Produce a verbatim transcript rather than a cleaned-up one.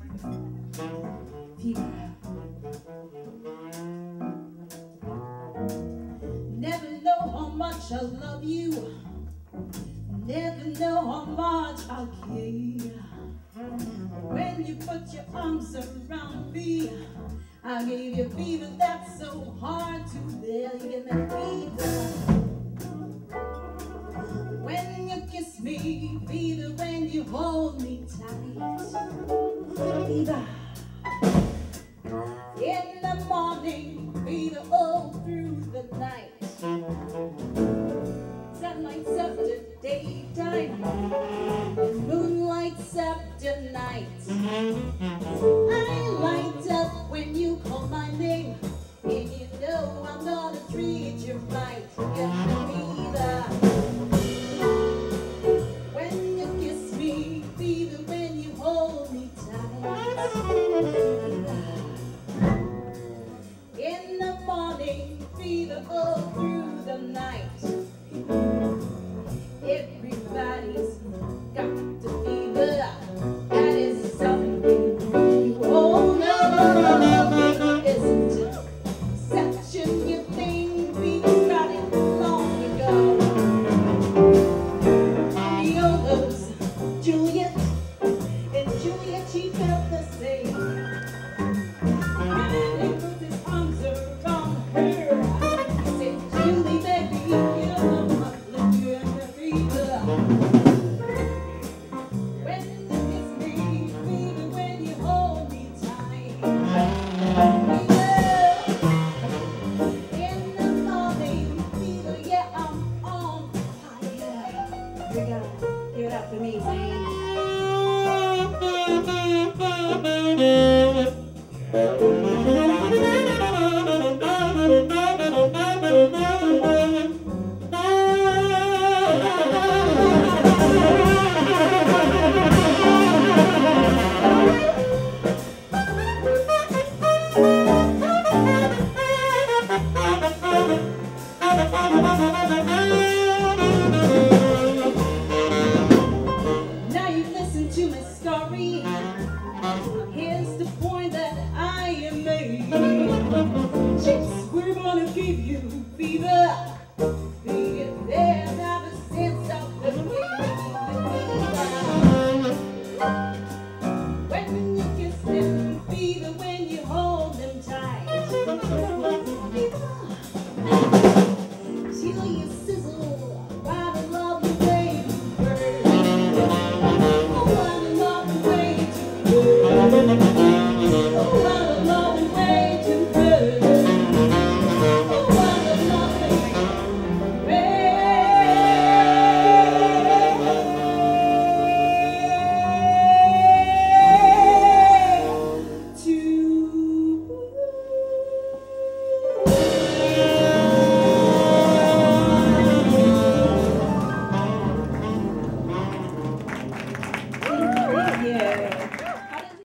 Fever. Never know how much I love you. Never know how much I care. When you put your arms around me, I gave you fever that's so hard to bear. You give me fever. When you kiss me, fever. When you hold me tight, fever. In the morning, fever all through the night. Sun lights up the daytime, and moon lights up the night. I light up when you call my name, and you know I'm gonna treat you right. Get the fever. When you kiss me, fever. When you hold me tight, fever. In the morning, fever all through the night. Everybody's got the fever. That is something you all know, isn't it? Such a new thing, fever started long ago. Rieu knows Juliet, and Juliet, she felt the same. And he put his arms around her. He said, Julie, baby, you know my pleasure and the fever. When you kiss me, fever. When you hold me tight, fever. In the morning, fever. Yeah, I'm on fire. Here we go. Give it up for me, Zane. Now you've listened to my story. Here's the point that I am made. Chicks, we're gonna give you fever.